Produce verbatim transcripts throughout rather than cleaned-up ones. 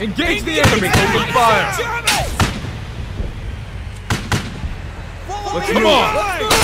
Engage the enemy! Open fire! Let's move on!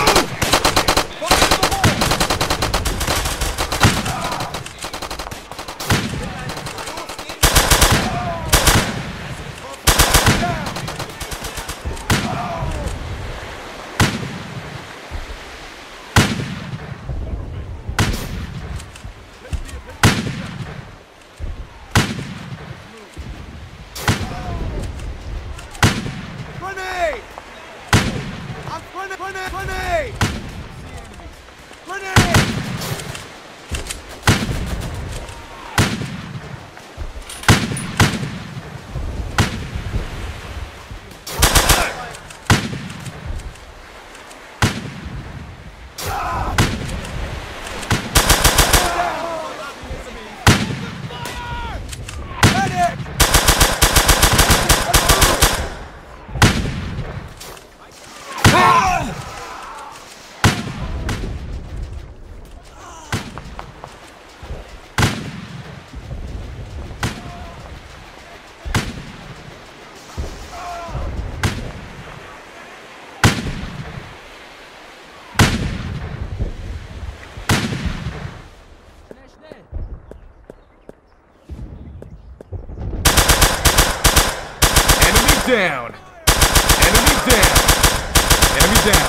Down! Enemy down! Enemy down!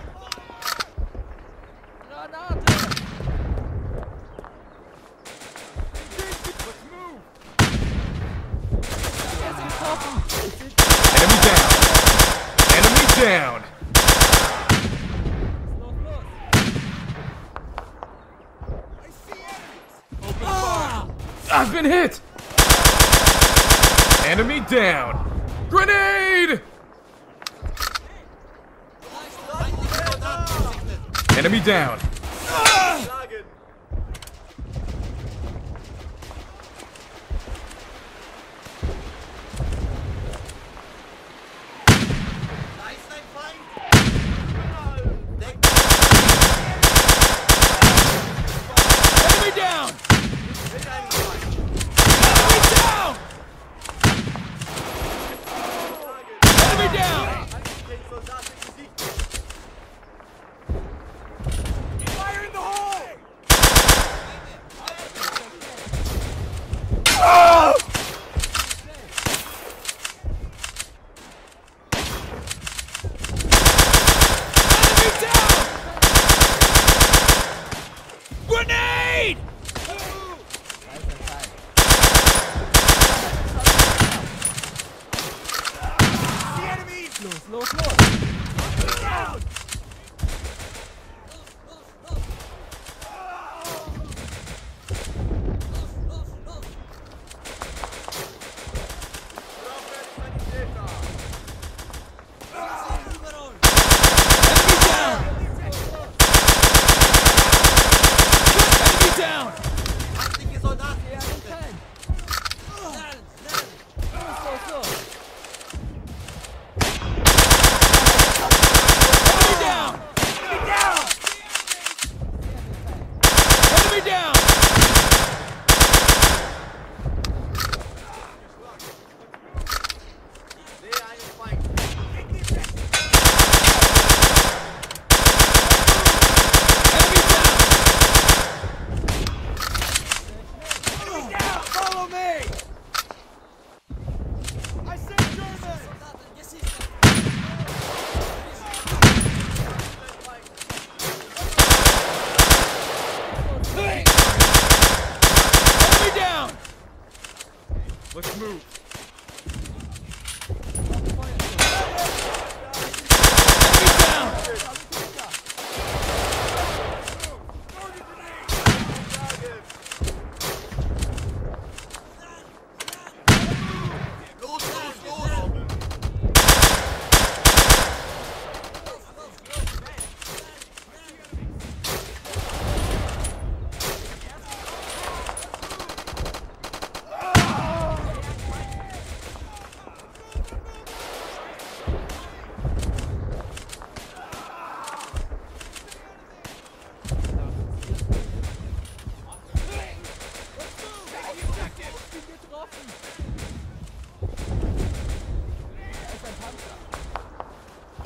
Let's move! Enemy down! Enemy down! I see enemies! Open fire! I've been hit! Enemy down! Grenade! Enemy down. Enemy down! Enemy down! Fire in the hole! Oh! Enemy down! Grenade! Los, los, los! Down!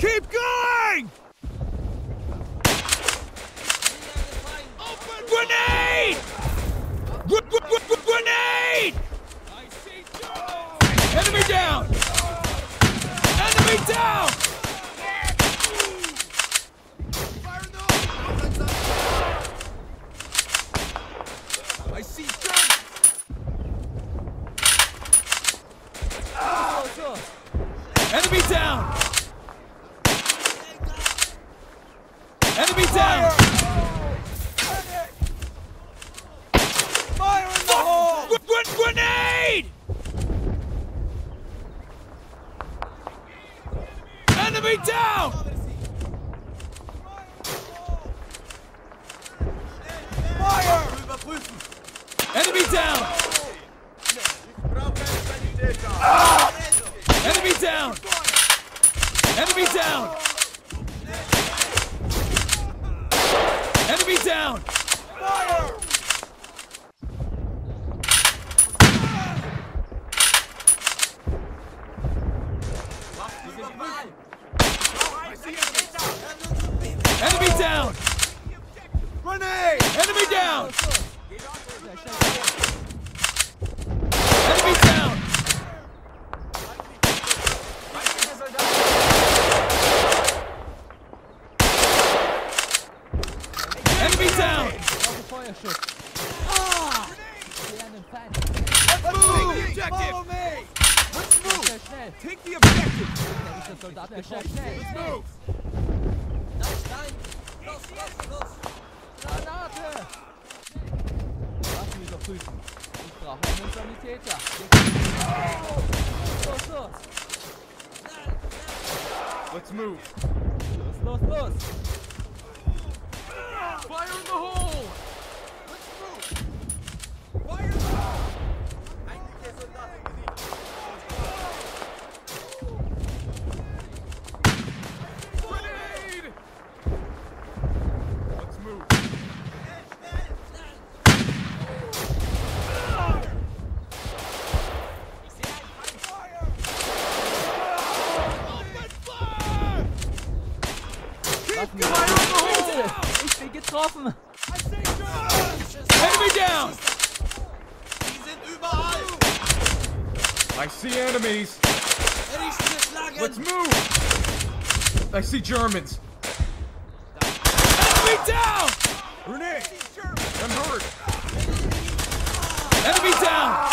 Keep going! Open grenade! Gr gr gr grenade! I see Germans! Enemy down! Enemy down! Fire in the hole! I see Germans! Enemy down! Enemy down! Fire in the hole! Gr gr grenade! Enemy down! Fire! Enemy down! Ah! Enemy down! Enemy down! Enemy down! Fire! Enemy down! Grenade! Enemy down! Enemy down! Enemy down! Ah! Let's move! Take the objective! Follow me! Let's move! Take the objective! Let's move! Granate! Waffen überprüfen. Ich brauche einen Sanitäter. Los, los! Let's move! Los, los, los! Fire in the hole! Let's move! Fire in the hole! Grenade! Let's move! Waffen überprüfen. Ich bin getroffen! Enemy down! I see enemies! Let's move! I see Germans! Enemy down! Grenade! I'm hurt! Enemy down!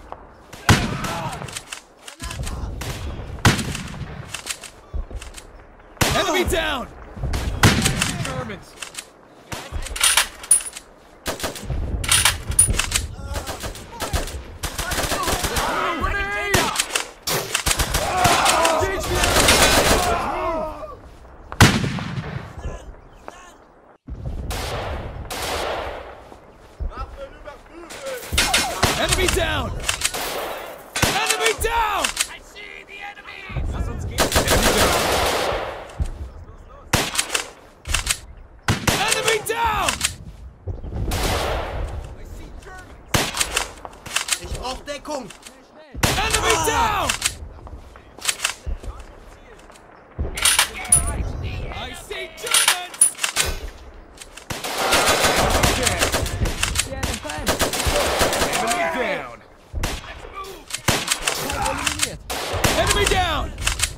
Enemy down! I see Germans! Enemy down! Enemy down! I see the enemies! Lass uns gehen. Enemy down! I see Germans! Ich brauch Deckung! Enemy down! I see Germans! Der Feind! Enemy down! Enemy down!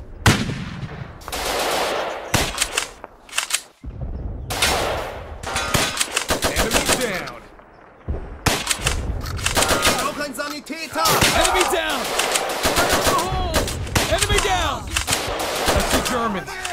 Enemy down! Ich brauch einen Sanitäter! Enemy down! Enemy down! I see Germans!